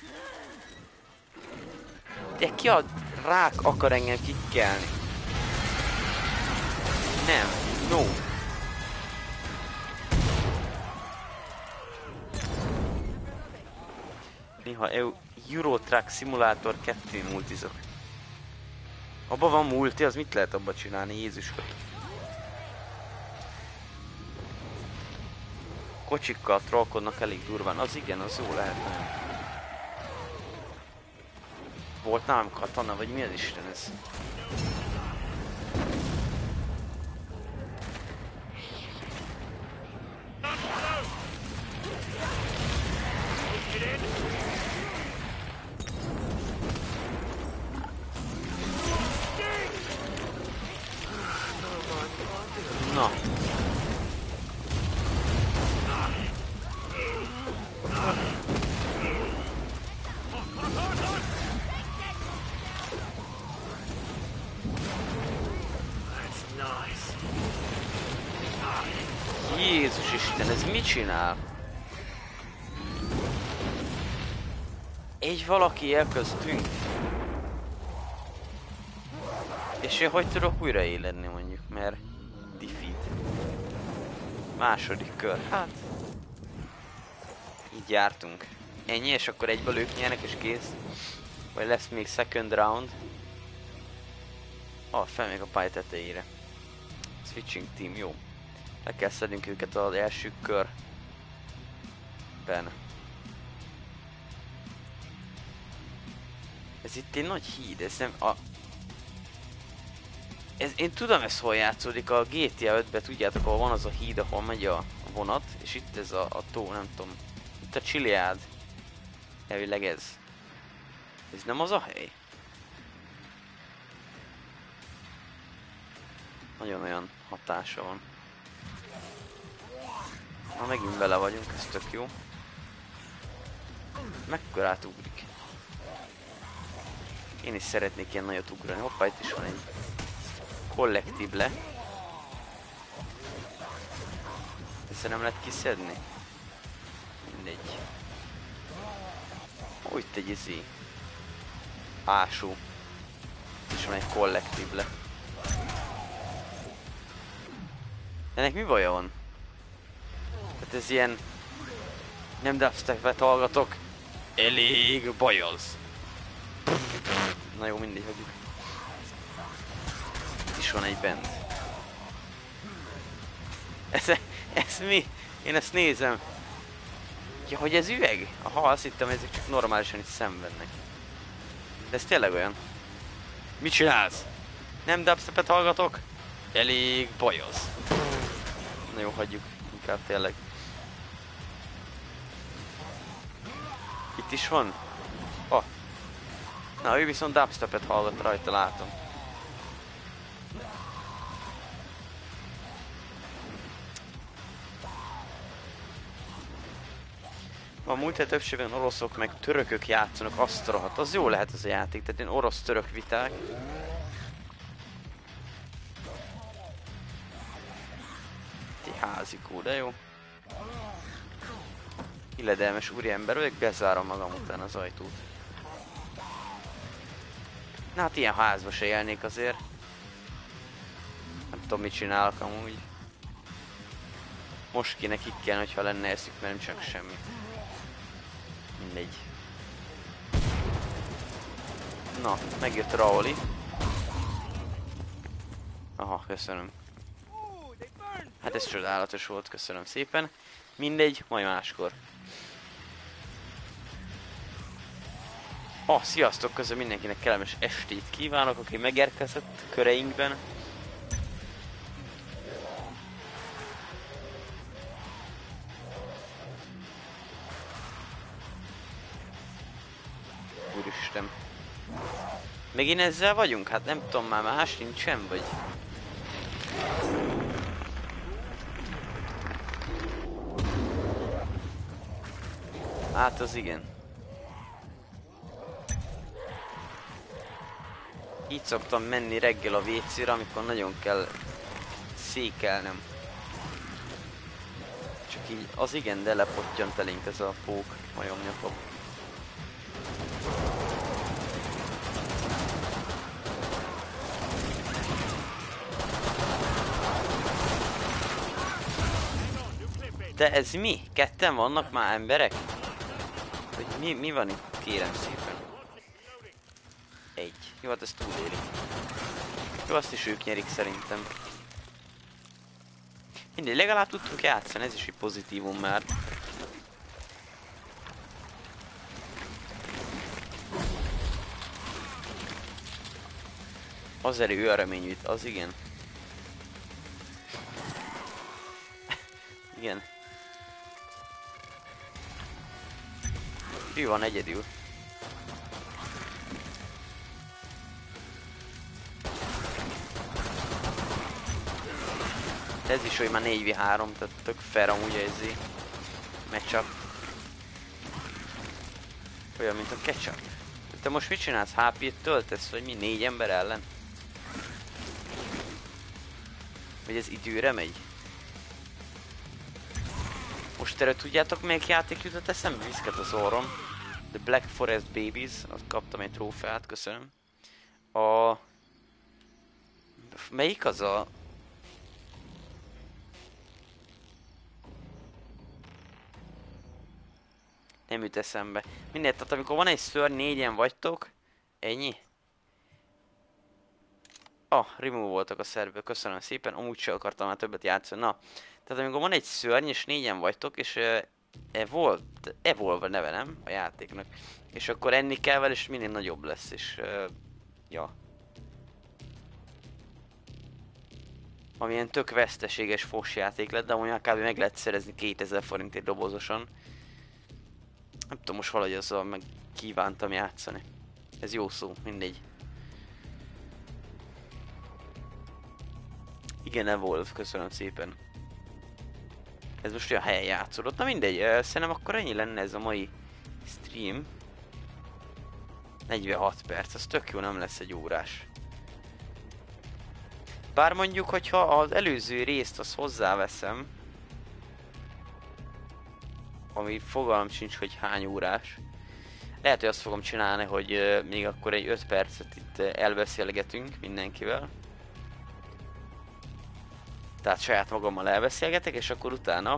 De ki a rák akar engem kikkelni? Nem, no. Néha Euro Truck Simulator 2 multizok. Abba van multi, az mit lehet abba csinálni, Jézuskot? Kocsikkal trollkodnak elég durván, az igen, az jó lehet. Volt nálam katana, vagy mi az Isten ez? Na. Jézus Isten, ez mit csinál? Egy valaki elköztünk. És én hogy tudok újraéledni mondjuk, mert defeat. Második kör, hát. Így jártunk. Ennyi, és akkor egyből ők nyernek és kész. Vagy lesz még second round. Fel még a pálya tetejére. Switching team, jó. Le kell szednünk őket az első körben. Ez itt egy nagy híd, ez nem a... én tudom, ez hol játszódik, a GTA 5-ben tudjátok, ahol van az a híd, ahol megy a vonat, és itt ez a tó, nem tudom. Itt a Chiliad. Elvileg ez. Ez nem az a hely? Nagyon olyan hatása van. Na megint bele vagyunk, ez tök jó. Mekkorát ugrik. Én is szeretnék ilyen nagyot ugrani. Hoppá, itt is van egy kollektíble. Ezt nem lehet kiszedni? Mindegy. Ó, itt egy izé. Ásó. Itt is van egy kollektíble. Ennek mi baja van? Hát ez ilyen... Nem dubstepet hallgatok. Elég baj az. Na jó, mindig hagyjuk. Itt is van egy band. Ez mi? Én ezt nézem. Ja, hogy ez üveg? Aha, azt hittem, ezek csak normálisan itt szenvednek. De ez tényleg olyan. Mit csinálsz? Nem dubstepet hallgatok? Elég baj az. Na jó, hagyjuk. Inkább tényleg. Itt is van? Oh. Na, ő viszont dubstepet hallgat rajta, látom. A múlt hét többségben oroszok meg törökök játszanak, azt rohadt. Az jó lehet az a játék, tehát én orosz-török viták. Ti házikó, de jó. Illedelmes úriember vagyok, bezárom magam után az ajtót. Na hát ilyen házba se élnék azért. Nem tudom, mit csinálok amúgy. Most kéne kikkelni, hogyha lenne eszük, mert nem csak semmit. Mindegy. Na, megjött Raoli. Aha, köszönöm. Hát ez csodálatos volt, köszönöm szépen. Mindegy, majd máskor. Sziasztok, közben mindenkinek kellemes estét kívánok, aki megérkezett köreinkben. Úristen. Megint ezzel vagyunk? Hát nem tudom, már más nincsen, vagy... Hát az igen. Így szoktam menni reggel a WC-re, amikor nagyon kell székelnem. Csak így, az igen, de lepottyant elénk ez a pók majomnyakab. De ez mi? Ketten vannak már emberek? Hogy mi van itt? Kérem szépen. Egy. Jó, hát ezt túlélik. Jó, azt is ők nyerik szerintem. Mindegy, legalább tudtunk játszani, ez is egy pozitívum már. Az erő a remény itt, az igen. Igen. Ő van egyedül. Ez is, hogy már 4v3, tehát tök fair amúgy ez matchup. Olyan, mint a ketchup. Te most mit csinálsz? HP-t töltesz, hogy mi 4 ember ellen? Vagy ez időre megy? Most erre tudjátok, melyik játék jutott eszembe? Viszket az orrom. The Black Forest Babies, azt kaptam egy trófeát, köszönöm. Melyik az a... Nem jut eszembe. Mindegy, tehát amikor van egy szörny, 4-en vagytok, ennyi. remove voltak a szervből, köszönöm szépen, amúgy sem akartam már többet játszani. Na, tehát amikor van egy szörny és 4-en vagytok, és Evolve neve, nem? A játéknak. És akkor enni kell vele, és minél nagyobb lesz, és ja. Amilyen tök veszteséges fos játék lett, de amúgy kb. Meg lehet szerezni 2000 forintért dobozosan. Nem tudom, most valahogy azzal meg kívántam játszani. Ez jó szó, mindegy. Igen, Evolve, köszönöm szépen. Ez most olyan helyen játszódott. Na mindegy, szerintem akkor ennyi lenne ez a mai stream. 46 perc, az tök jó, nem lesz egy órás. Bár mondjuk, hogyha az előző részt azt hozzáveszem, ami fogalmam sincs, hogy hány órás. Lehet, hogy azt fogom csinálni, hogy még akkor egy 5 percet itt elbeszélgetünk mindenkivel. Tehát saját magammal elbeszélgetek, és akkor utána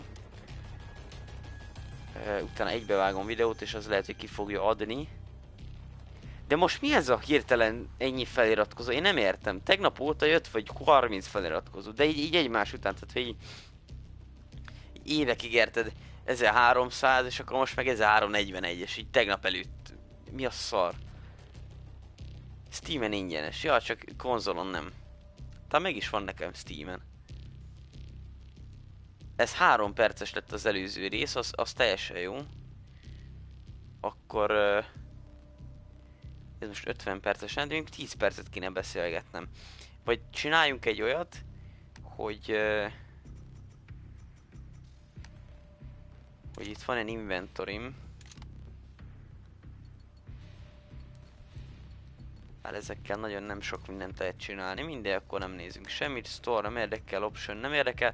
egybevágom videót, és az lehet, hogy ki fogja adni. De most mi ez a hirtelen ennyi feliratkozó? Én nem értem. Tegnap óta jött vagy 30 feliratkozó, de így egymás után, tehát hogy így évekig érted 1300, és akkor most meg 1341, és így tegnap előtt. Mi a szar? Steamen ingyenes. Ja, csak konzolon nem. Talán meg is van nekem Steamen. Ez 3 perces lett az előző rész, az teljesen jó. Akkor... ez most 50 perces, de még 10 percet kéne beszélgetnem. Vagy csináljunk egy olyat, hogy... hogy itt van egy inventorim. Hát ezekkel nagyon nem sok mindent lehet csinálni, mindegy, akkor nem nézünk semmit. Store nem érdekel, option nem érdekel.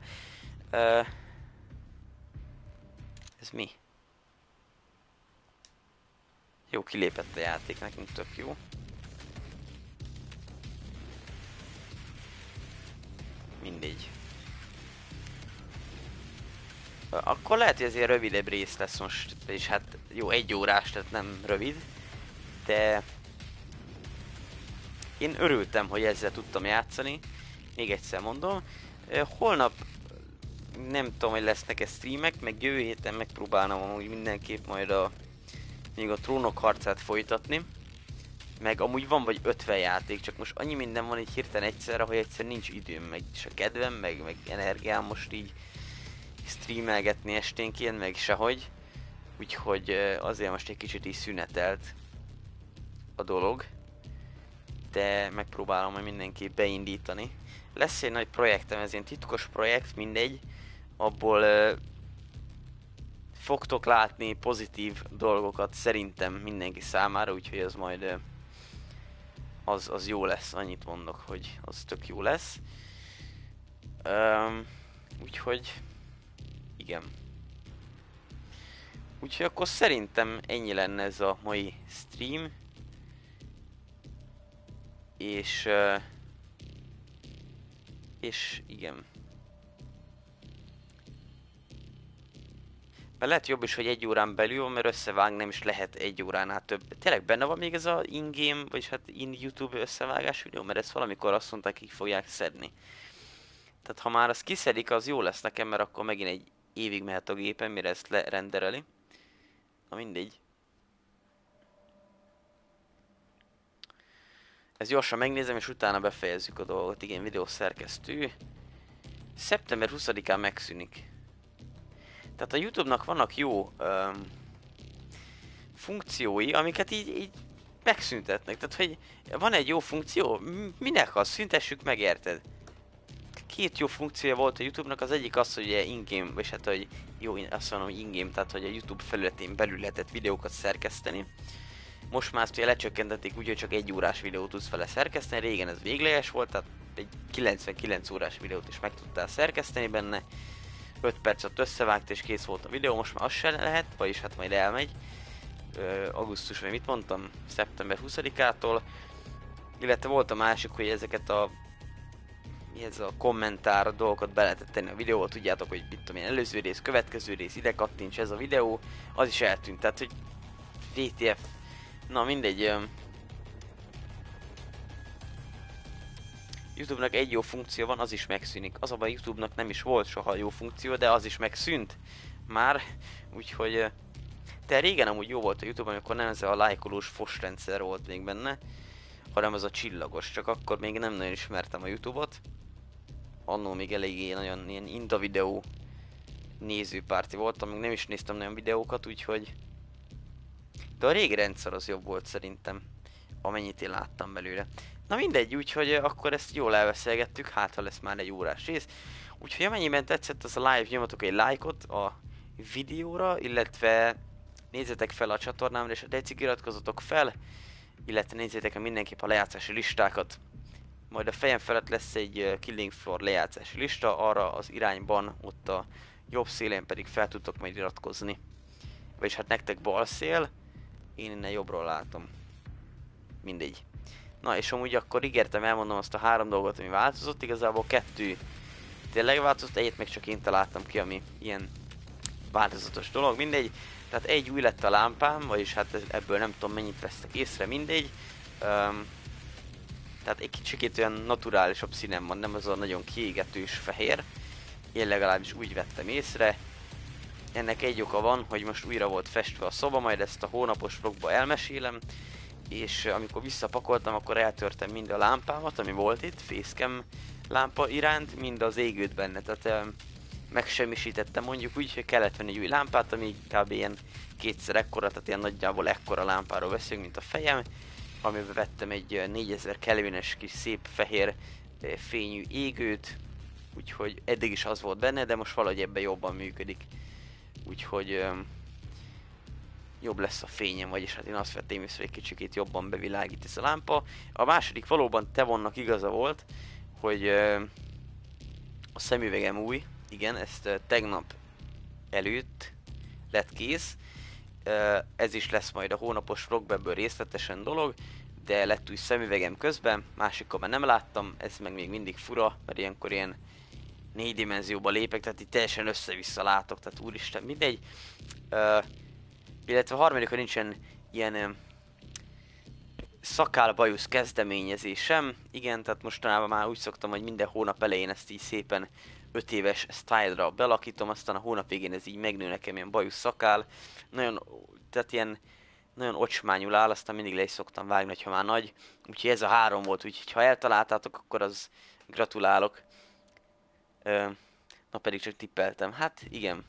Ez mi? Jó, kilépett a játék, nekünk tök jó. Mindegy. Akkor lehet, hogy ezért rövidebb rész lesz most, és hát jó, 1 órás, tehát nem rövid. De... én örültem, hogy ezzel tudtam játszani. Még egyszer mondom. Holnap nem tudom, hogy lesznek-e streamek, meg jövő héten megpróbálom amúgy mindenképp majd még a Trónok harcát folytatni. Meg amúgy van vagy 50 játék, csak most annyi minden van így hirtelen egyszerre, hogy egyszer nincs időm, meg is a kedvem, meg energiám most így streamelgetni esténként, meg sehogy. Úgyhogy azért most egy kicsit is szünetelt a dolog. De megpróbálom majd mindenképp beindítani. Lesz egy nagy projektem, ez ilyen titkos projekt, mindegy. Abból fogtok látni pozitív dolgokat szerintem mindenki számára, úgyhogy az majd az jó lesz, annyit mondok, hogy az tök jó lesz. Úgyhogy igen. Úgyhogy akkor szerintem ennyi lenne ez a mai stream. És igen. Mert lehet jobb is, hogy 1 órán belül, mert összevág nem is lehet 1 óránál több. Tényleg benne van még ez a in-game, vagyis hát in-YouTube összevágás videó, mert ezt valamikor azt mondták, így fogják szedni. Tehát ha már azt kiszedik, az jó lesz nekem, mert akkor megint egy évig mehet a gépen, mire ezt lerendereli. Na mindegy. Ezt gyorsan megnézem, és utána befejezzük a dolgot. Igen, videószerkesztő. Szeptember 20-án megszűnik. Tehát a YouTube-nak vannak jó funkciói, amiket így megszüntetnek. Tehát, hogy van egy jó funkció, minek az? Szüntessük meg, érted? 2 jó funkciója volt a YouTube-nak, az egyik az, hogy in-game, vagy hát, hogy jó, azt mondom, hogy in-game, tehát, hogy a YouTube felületén belül lehetett videókat szerkeszteni. Most már ezt ugye lecsökkentették úgy, hogy csak 1 órás videót tudsz vele szerkeszteni, régen ez végleges volt, tehát egy 99 órás videót is meg tudtál szerkeszteni benne. 5 percet összevágt és kész volt a videó, most már az se lehet, vagyis hát majd elmegy. Augusztus, vagy mit mondtam? Szeptember 20-ától. Illetve volt a másik, hogy ezeket a... mi ez a kommentár dolgokat be lehetett tenni a videóval, tudjátok, hogy mit tudom én, előző rész, következő rész, ide kattints ez a videó, az is eltűnt, tehát hogy VTF. Na mindegy. YouTube-nak egy jó funkció van, az is megszűnik. Az a baj, YouTube-nak nem is volt soha jó funkció, de az is megszűnt már, úgyhogy... De régen amúgy jó volt a YouTube, amikor nem ez a lájkolós fos rendszer volt még benne, hanem az a csillagos, csak akkor még nem nagyon ismertem a YouTube-ot. Annó még eléggé nagyon ilyen inda videó nézőpárti voltam, még nem is néztem nagyon videókat, úgyhogy... De a régi rendszer az jobb volt szerintem, amennyit én láttam belőle. Na mindegy, úgyhogy akkor ezt jól elbeszélgettük, hát ha lesz már egy órás rész. Úgyhogy amennyiben tetszett az a live, nyomatok egy lájkot a videóra, illetve nézzetek fel a csatornámra, és ha tetszik, iratkozzatok fel, illetve nézzétek meg mindenképp a lejátszási listákat. Majd a fejem felett lesz egy Killing Floor lejátszási lista, arra az irányban, ott a jobb szélén pedig fel tudtok majd iratkozni. Vagyis hát nektek bal szél, én innen jobbról látom. Mindegy. Na és amúgy akkor ígértem, elmondom azt a 3 dolgot, ami változott, igazából 2 tényleg változott, egyet meg csak én találtam ki, ami ilyen változatos dolog, mindegy. Tehát egy új lett a lámpám, vagyis hát ebből nem tudom mennyit vesztek észre, mindegy. Tehát egy kicsikét olyan naturálisabb színem van, nem az a nagyon kiégetős fehér. Én legalábbis úgy vettem észre. Ennek egy oka van, hogy most újra volt festve a szoba, majd ezt a hónapos vlogba elmesélem. És amikor visszapakoltam, akkor eltörtem mind a lámpámat, ami volt itt, facecam lámpa iránt, mind az égőt benne. Tehát megsemmisítettem mondjuk úgy, hogy kellett venni egy új lámpát, ami kb. Ilyen 2-szer ekkora, tehát ilyen nagyjából ekkora lámpáról beszélünk, mint a fejem. Amiben vettem egy 4000 kelvines kis szép fehér fényű égőt, úgyhogy eddig is az volt benne, de most valahogy ebben jobban működik. Úgyhogy jobb lesz a fényem, vagyis hát én azt vettem észre, hogy egy kicsikét jobban bevilágít ez a lámpa. A második valóban Tevonnak igaza volt, hogy a szemüvegem új, igen, ezt tegnap előtt lett kész. Ez is lesz majd a hónapos vlogban, ebből részletesen dolog, de lett új szemüvegem közben, másikon már nem láttam, ez meg még mindig fura, mert ilyenkor ilyen 4 dimenzióba lépek, tehát itt teljesen össze-vissza látok, tehát úristen, mindegy. Illetve a harmadikon nincsen ilyen szakálbajusz kezdeményezésem, igen, tehát mostanában már úgy szoktam, hogy minden hónap elején ezt így szépen 5 éves style-ra belakítom, aztán a hónap végén ez így megnő nekem ilyen bajusz szakál, nagyon, tehát ilyen nagyon ocsmányul áll, aztán mindig le is szoktam vágni, ha már nagy, úgyhogy ez a 3 volt, úgyhogy ha eltaláltátok, akkor az gratulálok. Na pedig csak tippeltem, hát igen.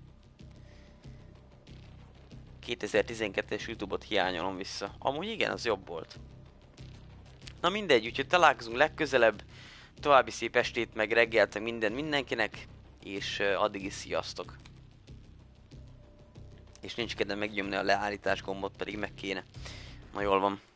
2012-es YouTube-ot hiányolom vissza. Amúgy igen, az jobb volt. Na mindegy, úgyhogy találkozunk legközelebb. További szép estét, meg reggelt, meg mindenkinek. És addig is sziasztok. És nincs kedvem megnyomni a leállítás gombot, pedig meg kéne. Na jól van.